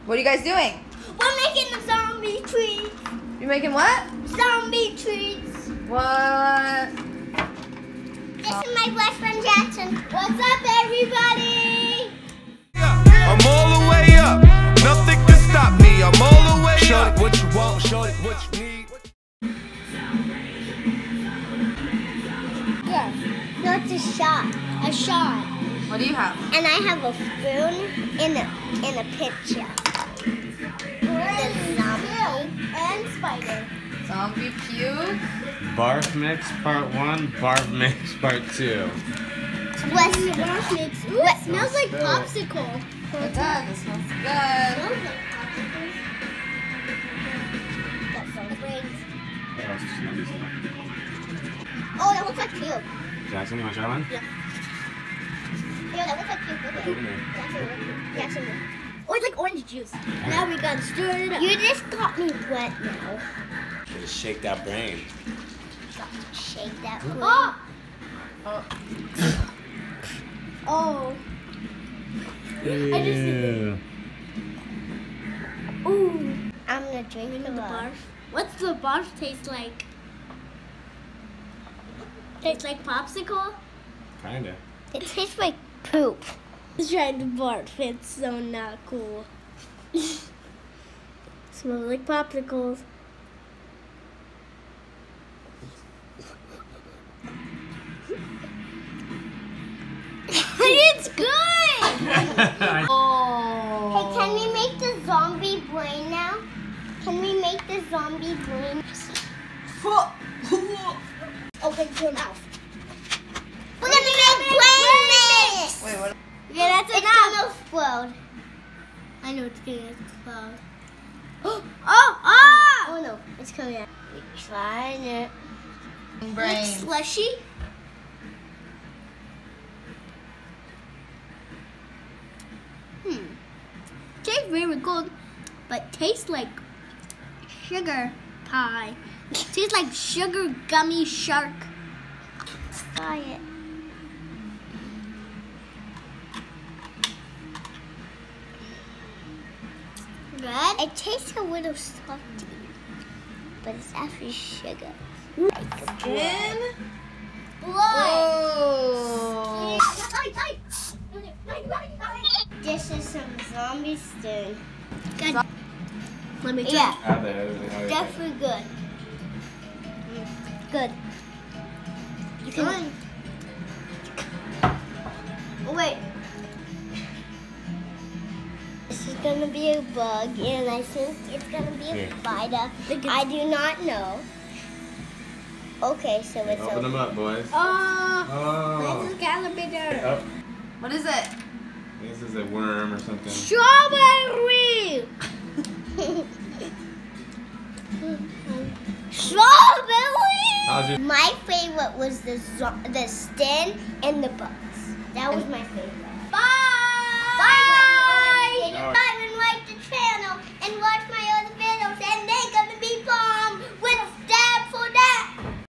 What are you guys doing? We're making the zombie treats. You're making what? Zombie treats. What? This is my best friend Jackson. What's up, everybody? I'm all the way up. Nothing can stop me. I'm all the way up. Show it what you want. Show it what you need. Yeah. No, it's a shot. A shot. What do you have? And I have a spoon in a pitcher. The zombie and spider. Zombie puke. Barf mix part 1, barf mix part 2. What's the barf mix? Ooh, it smells like popsicle. It does. It smells good. Oh, that looks like puke. Jackson, you want to try one? Yeah. Yeah, that looks like puke. Open it. Jackson. Oh, it's like orange juice. Now we gotta stir it up. You just got me wet now. Just shake that brain. Shake that brain. Oh. Oh. Ew. I just did it. Ooh. I'm gonna drink the barf. What's the barf taste like? Tastes like popsicle? Kinda. It tastes like poop. Let's try the barf. It's so not cool. Smells like popsicles. It's good! Oh. Hey, can we make the zombie brain now? Can we make the zombie brain? Open your mouth. We're gonna make brain mix! Wait, what? Yeah, that's enough. It's gonna explode. I know it's gonna explode. Oh no, it's coming out. We're trying it. Like Brains. slushy? Tastes very good, but tastes like sugar pie. Tastes like sugar gummy shark. Try it. Good. It tastes a little salty, but it's actually sugar. In. Blood. Oh. This is some zombie stew. Good. Let me try. Yeah, Add that. definitely good. Good. You can. Oh, wait. This is gonna be a bug, and I think it's gonna be a Here. spider. I do not know. Okay, so it's Open them up, boys. Oh, Oh. this is caterpillar. Oh. What is it? This is a worm or something. Strawberry. Strawberry! How's your My favorite was the stem and the bugs. That was my favorite.